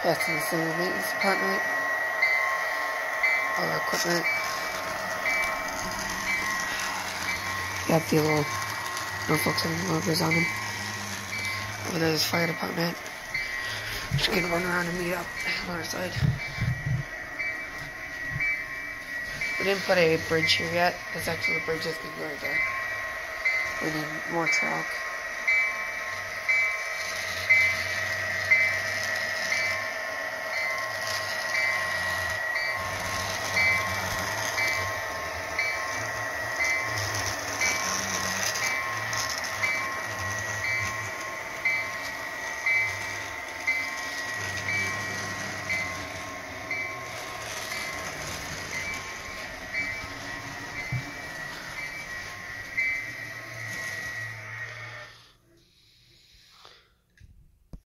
That's in the civil maintenance department. All the equipment. Got the little Norfolk 7 logos on them. Over there is fire department. Just gonna run around and meet up on our side. We didn't put a bridge here yet. That's actually the bridge that's gonna go right there. We need more track.